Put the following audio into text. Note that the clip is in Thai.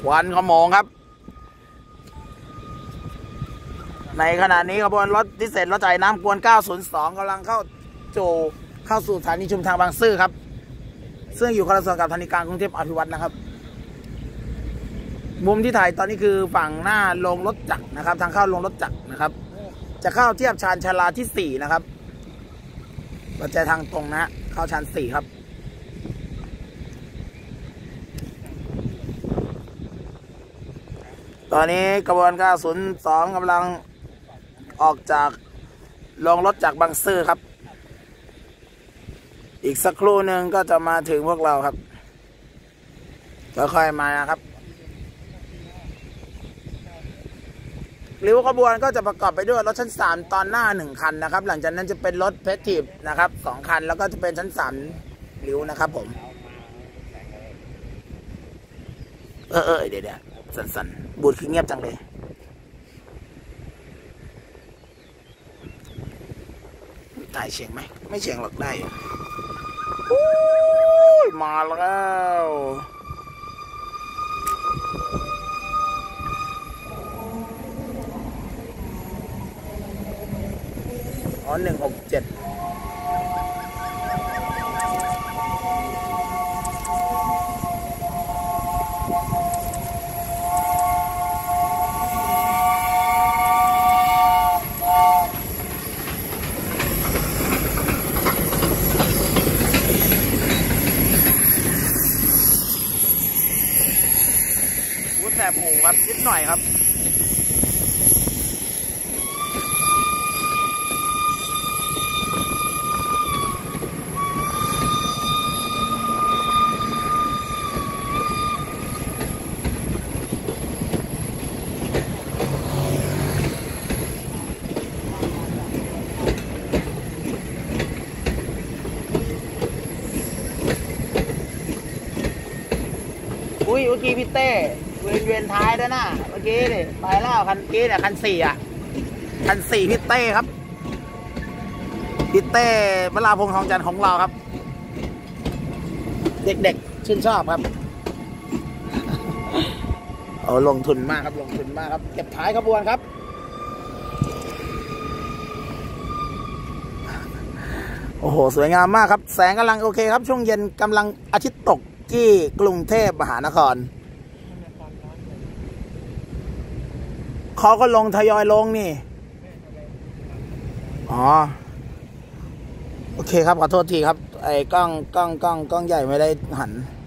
วันขโมงครับในขณะนี้ขบวนรถพิเศษรถจ่ายน้ำกวน902กำลังเข้าสู่สถานีชุมทางบางซื่อครับซึ่งอยู่คนละส่วนกับธนาคารกรุงเทพอภิวัฒน์นะครับมุมที่ถ่ายตอนนี้คือฝั่งหน้าโรงรถจักรนะครับทางเข้าโรงรถจักรนะครับจะเข้าเทียบชานชาลาที่4นะครับปัจจัยทางตรงนะเข้าชาน4ครับตอนนี้กระบวน902กำลังออกจากโรงรถจักรบางซื่อครับอีกสักครู่หนึ่งก็จะมาถึงพวกเราครับค่อยๆมาครับริ้วขบวนก็จะประกอบไปด้วยรถชั้น3ตอนหน้า1คันนะครับหลังจากนั้นจะเป็นรถเพสทีฟนะครับ2คันแล้วก็จะเป็นชั้น3ริ้วนะครับผมเดี๋ยวสั่นบูดคือเงียบจังเลยตายเฉียงไหมไม่เฉียงหรอกได้มาแล้ว167แสบหูครับนิดหน่อยครับเมื่อกี้พี่เต้เวียนท้ายด้วยนะเมื่อกี้นี่ไปแล้วคันกี้เนี่ยคัน4อ่ะคัน4พี่เต้ครับพี่เต้เวลาพงษ์ทองจันทร์ของเราครับเด็กๆชื่นชอบครับลงทุนมากครับลงทุนมากครับเก็บท้ายขบวนครับโอ้โหสวยงามมากครับแสงกำลังโอเคครับช่วงเย็นกำลังอาทิตย์ตกที่กรุงเทพมหานครเขาก็ลงทยอยลงนี่โอเคครับขอโทษทีครับไอ้กล้องใหญ่ไม่ได้หัน